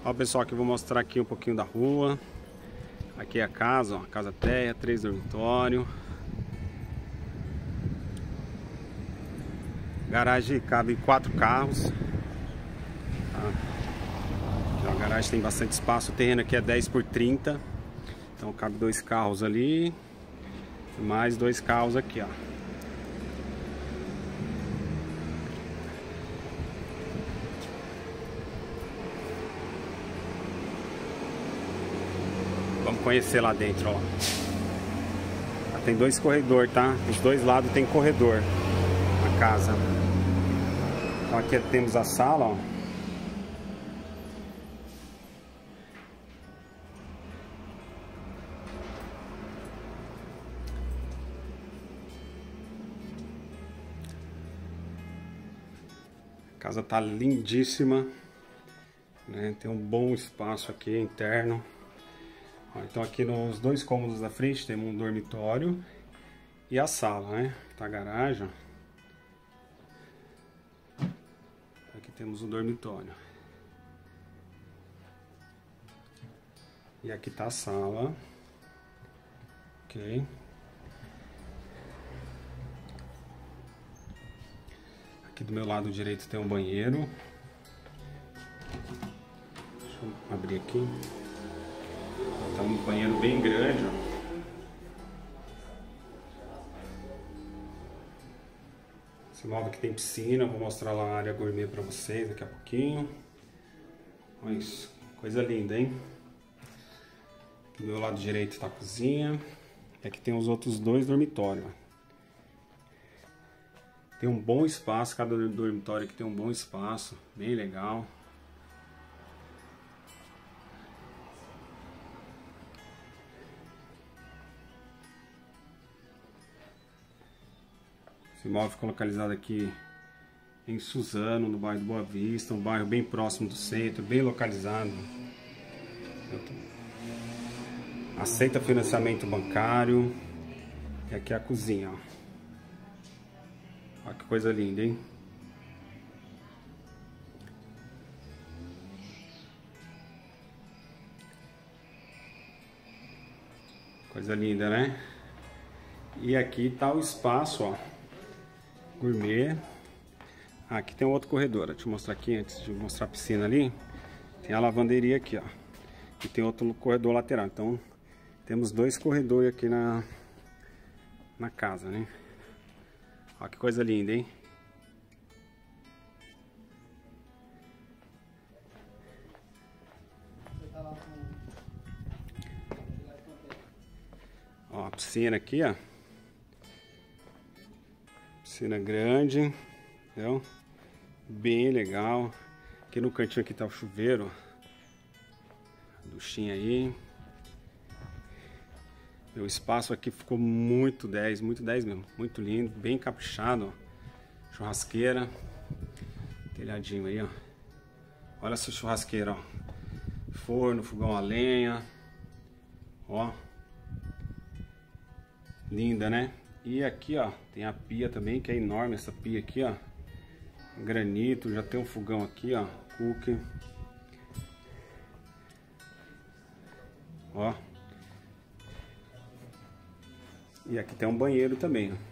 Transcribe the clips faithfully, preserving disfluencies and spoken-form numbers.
Ó, pessoal, aqui eu vou mostrar aqui um pouquinho da rua. Aqui é a casa, ó, casa térrea, três dormitórios. Garagem cabe quatro carros. Tá? Aqui, ó, a garagem tem bastante espaço. O terreno aqui é dez por trinta. Então cabe dois carros ali. E mais dois carros aqui, ó. Vamos conhecer lá dentro, ó. Tem dois corredores, tá? Os dois lados tem corredor na casa. Então aqui temos a sala, ó. A casa tá lindíssima, né? Tem um bom espaço aqui interno. Então aqui nos dois cômodos da frente temos um dormitório e a sala, né? Tá a garagem. Aqui temos o dormitório. E aqui tá a sala. Ok. Aqui do meu lado direito tem um banheiro. Deixa eu abrir aqui. Tá um banheiro bem grande, ó. Esse móvel aqui tem piscina, vou mostrar lá a área gourmet pra vocês daqui a pouquinho. Olha isso, coisa linda, hein? Do meu lado direito tá a cozinha. E aqui tem os outros dois dormitórios, ó. Tem um bom espaço, cada dormitório aqui tem um bom espaço, bem legal. Esse imóvel ficou localizado aqui em Suzano, no bairro do Boa Vista, um bairro bem próximo do centro, bem localizado. Aceita financiamento bancário. E aqui é a cozinha, ó. Olha que coisa linda, hein? Coisa linda, né? E aqui tá o espaço, ó. Gourmet. Ah, aqui tem um outro corredor. Deixa eu mostrar aqui antes de mostrar a piscina ali. Tem a lavanderia aqui, ó. E tem outro corredor lateral. Então temos dois corredores aqui na na casa, né? Olha que coisa linda, hein? Ó, a piscina aqui, ó. Piscina grande, entendeu? Bem legal. Aqui no cantinho aqui tá o chuveiro. Duchinha aí. O espaço aqui ficou muito dez, muito dez mesmo. Muito lindo, bem caprichado, ó. Churrasqueira. Telhadinho aí, ó. Olha essa churrasqueira, ó. Forno, fogão a lenha. Ó. Linda, né? E aqui, ó, tem a pia também, que é enorme essa pia aqui, ó. Granito, já tem um fogão aqui, ó. Cooker. Ó. E aqui tem um banheiro também, ó.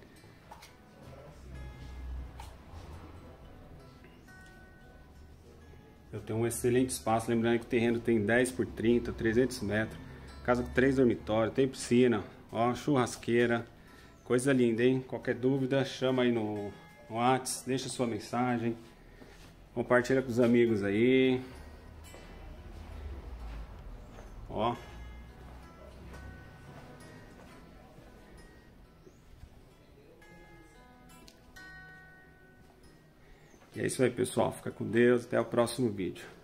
Eu tenho um excelente espaço, lembrando que o terreno tem dez por trinta, trezentos metros. Casa com três dormitórios, tem piscina, ó, churrasqueira. Coisa linda, hein? Qualquer dúvida, chama aí no, no WhatsApp, deixa sua mensagem. Compartilha com os amigos aí. Ó. E é isso aí, pessoal. Fica com Deus. Até o próximo vídeo.